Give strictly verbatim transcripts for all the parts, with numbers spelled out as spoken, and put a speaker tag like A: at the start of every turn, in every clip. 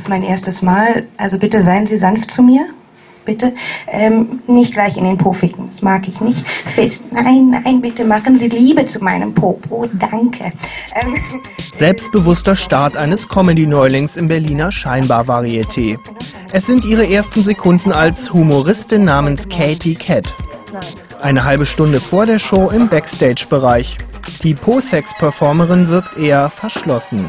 A: ist mein erstes Mal. Also bitte seien Sie sanft zu mir. Bitte. Ähm, nicht gleich in den Po ficken. Das mag ich nicht. Fest. Nein, nein, bitte machen Sie Liebe zu meinem Popo. Danke. Ähm.
B: Selbstbewusster Start eines Comedy-Neulings im Berliner Scheinbar-Varieté. Es sind ihre ersten Sekunden als Humoristin namens Katie Cat. Eine halbe Stunde vor der Show im Backstage-Bereich. Die Po-Sex-Performerin wirkt eher verschlossen.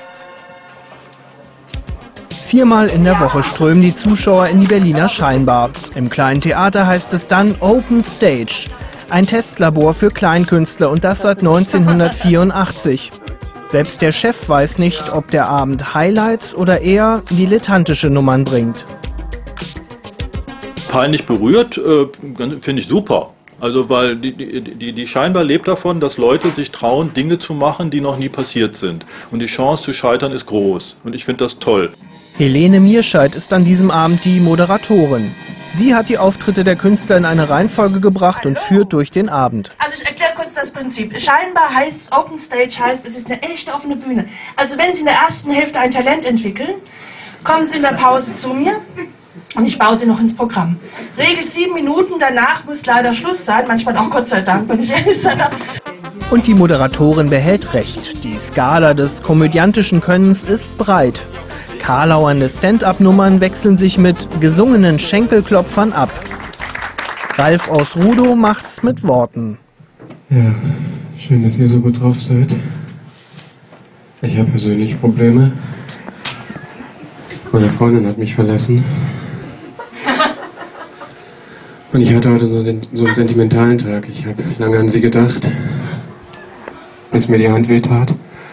B: Viermal in der Woche strömen die Zuschauer in die Berliner Scheinbar. Im kleinen Theater heißt es dann Open Stage. Ein Testlabor für Kleinkünstler und das seit neunzehnhundertvierundachtzig. Selbst der Chef weiß nicht, ob der Abend Highlights oder eher dilettantische Nummern bringt.
C: Peinlich berührt, äh, finde ich super. Also weil die, die, die Scheinbar lebt davon, dass Leute sich trauen, Dinge zu machen, die noch nie passiert sind. Und die Chance zu scheitern ist groß. Und ich finde das toll.
B: Helene Mierscheid ist an diesem Abend die Moderatorin. Sie hat die Auftritte der Künstler in eine Reihenfolge gebracht und führt durch den Abend.
D: Also ich erkläre kurz das Prinzip. Scheinbar heißt, Open Stage heißt, es ist eine echte offene Bühne. Also wenn Sie in der ersten Hälfte ein Talent entwickeln, kommen Sie in der Pause zu mir und ich baue Sie noch ins Programm. Regel sieben Minuten, danach muss leider Schluss sein, manchmal auch Gott sei Dank, wenn ich ehrlich sein darf.
B: Und die Moderatorin behält recht. Die Skala des komödiantischen Könnens ist breit. Karlauernde Stand-up-Nummern wechseln sich mit gesungenen Schenkelklopfern ab. Ralf aus Rudow macht's mit Worten.
E: Ja, schön, dass ihr so gut drauf seid. Ich habe persönliche Probleme. Meine Freundin hat mich verlassen. Und ich hatte heute so, den, so einen sentimentalen Tag. Ich habe lange an sie gedacht, bis mir die Hand wehtat.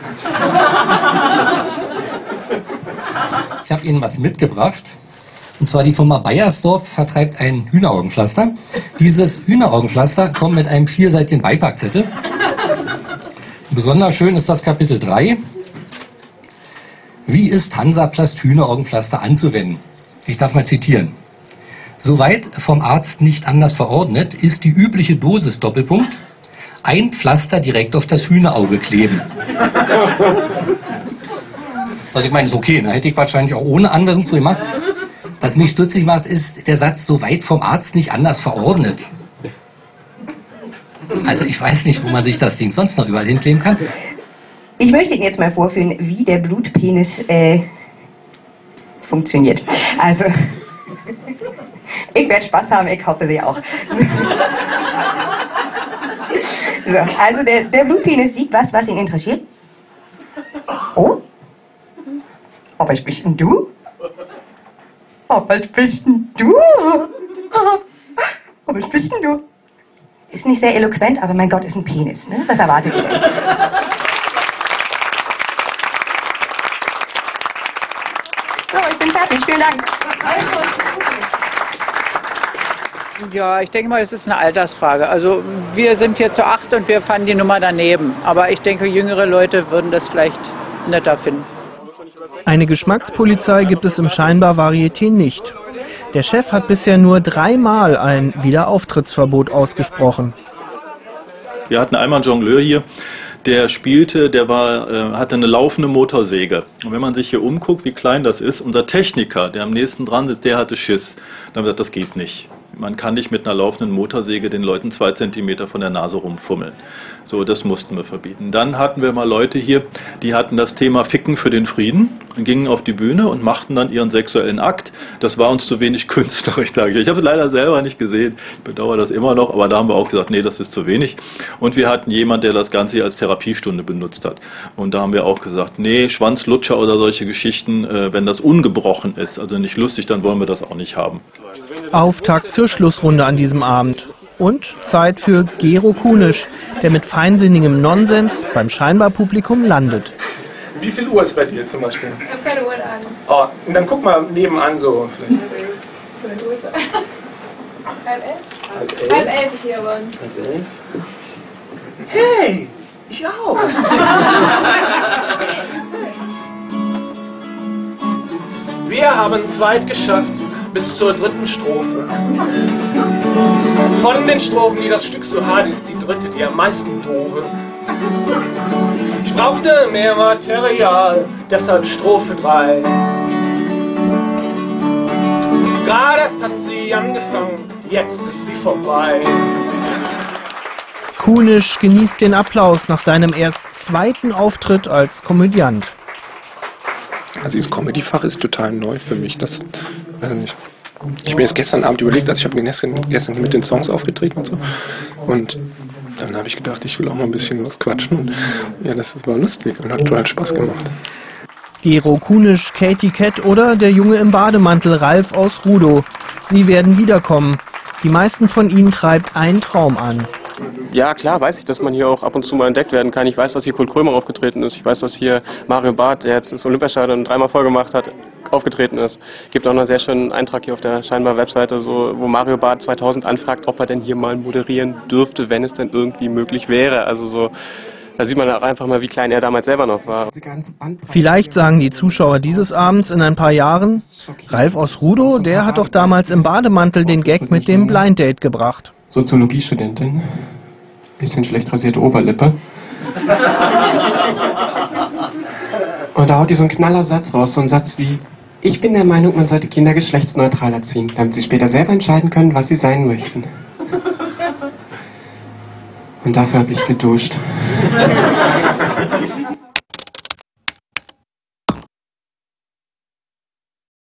F: Ich habe Ihnen was mitgebracht. Und zwar die Firma Bayersdorf vertreibt ein Hühneraugenpflaster. Dieses Hühneraugenpflaster kommt mit einem vierseitigen Beipackzettel. Besonders schön ist das Kapitel drei. Wie ist Hansaplast Hühneraugenpflaster anzuwenden? Ich darf mal zitieren. Soweit vom Arzt nicht anders verordnet, ist die übliche Dosis Doppelpunkt ein Pflaster direkt auf das Hühnerauge kleben. Also ich meine, ist okay, da hätte ich wahrscheinlich auch ohne Anweisung zu gemacht. Was mich stutzig macht, ist der Satz, so weit vom Arzt nicht anders verordnet. Also ich weiß nicht, wo man sich das Ding sonst noch überall hinkleben kann.
A: Ich möchte Ihnen jetzt mal vorführen, wie der Blutpenis äh, funktioniert. Also, ich werde Spaß haben, ich hoffe Sie auch. So, also der, der Blutpenis sieht was, was ihn interessiert. Oh? Aber was bist denn du? Aber was bist denn du? Aber was bist denn du? Ist nicht sehr eloquent, aber mein Gott, ist ein Penis, ne? Was erwartet ihr denn? So, ich bin fertig. Vielen Dank.
G: Ja, ich denke mal, es ist eine Altersfrage. Also wir sind hier zu acht und wir fanden die Nummer daneben. Aber ich denke, jüngere Leute würden das vielleicht netter finden.
B: Eine Geschmackspolizei gibt es im Scheinbar-Varieté nicht. Der Chef hat bisher nur dreimal ein Wiederauftrittsverbot ausgesprochen.
C: Wir hatten einmal einen Jongleur hier, der spielte, der war, äh, hatte eine laufende Motorsäge. Und wenn man sich hier umguckt, wie klein das ist, unser Techniker, der am nächsten dran sitzt, der hatte Schiss. Dann haben wir gesagt, das geht nicht. Man kann nicht mit einer laufenden Motorsäge den Leuten zwei Zentimeter von der Nase rumfummeln. So, das mussten wir verbieten. Dann hatten wir mal Leute hier, die hatten das Thema Ficken für den Frieden, gingen auf die Bühne und machten dann ihren sexuellen Akt. Das war uns zu wenig künstlerisch, sage ich. Ich habe es leider selber nicht gesehen. Ich bedauere das immer noch, aber da haben wir auch gesagt, nee, das ist zu wenig. Und wir hatten jemanden, der das Ganze hier als Therapiestunde benutzt hat. Und da haben wir auch gesagt, nee, Schwanzlutscher oder solche Geschichten, äh, wenn das ungebrochen ist, also nicht lustig, dann wollen wir das auch nicht haben.
B: Auftakt zur Schlussrunde an diesem Abend. Und Zeit für Gero Kunisch, der mit feinsinnigem Nonsens beim Scheinbar-Publikum landet.
H: Wie viel Uhr ist bei dir zum Beispiel?
I: Ich habe keine Uhr an.
H: Oh, und dann guck mal nebenan so. Vielleicht.
I: Halb elf?
H: Halb elf?
I: Halb elf hier waren.
H: Halb elf. Hey, ich auch. Wir haben es weit geschafft bis zur dritten Strophe. Von den Strophen, die das Stück so hart ist, die dritte, die am meisten doofe. Ich brauchte mehr Material, deshalb Strophe drei. erst hat sie angefangen, jetzt ist sie vorbei.
B: Kunisch genießt den Applaus nach seinem erst zweiten Auftritt als Komödiant.
E: Also das Comedy-Fach ist total neu für mich. Das, weiß ich nicht. Ich habe mir jetzt gestern Abend überlegt, also ich habe gestern, gestern mit den Songs aufgetreten und so. Und dann habe ich gedacht, ich will auch mal ein bisschen was quatschen. Und ja, das war lustig und hat total Spaß gemacht.
B: Gero Kunisch, Katie Kett oder der Junge im Bademantel Ralf aus Rudow. Sie werden wiederkommen. Die meisten von ihnen treibt ein Traum an.
J: Ja, klar weiß ich, dass man hier auch ab und zu mal entdeckt werden kann. Ich weiß, dass hier Kurt Krömer aufgetreten ist. Ich weiß, dass hier Mario Barth, der jetzt das Olympiastadion dreimal voll gemacht hat, aufgetreten ist. Es gibt auch noch einen sehr schönen Eintrag hier auf der Scheinbar-Webseite, so, wo Mario Barth zweitausend anfragt, ob er denn hier mal moderieren dürfte, wenn es denn irgendwie möglich wäre. Also so, da sieht man auch einfach mal, wie klein er damals selber noch war.
B: Vielleicht sagen die Zuschauer dieses Abends in ein paar Jahren, Ralf aus Rudow, der hat doch damals im Bademantel den Gag mit dem Blind Date gebracht.
E: Soziologiestudentin, bisschen schlecht rasierte Oberlippe. Und da haut die so einen Knallersatz raus, so ein Satz wie: Ich bin der Meinung, man sollte Kinder geschlechtsneutral erziehen, damit sie später selber entscheiden können, was sie sein möchten. Und dafür habe ich geduscht.